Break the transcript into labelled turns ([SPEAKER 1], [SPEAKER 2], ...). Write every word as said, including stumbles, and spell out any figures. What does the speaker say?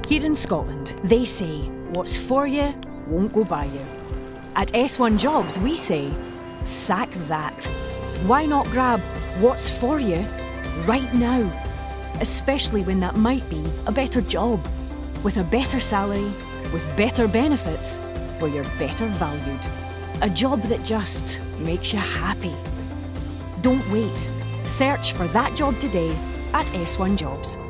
[SPEAKER 1] Here in Scotland, they say, what's for you won't go by you. At S one Jobs, we say, sack that. Why not grab what's for you right now? Especially when that might be a better job, with a better salary, with better benefits, where you're better valued. A job that just makes you happy. Don't wait. Search for that job today at S one Jobs.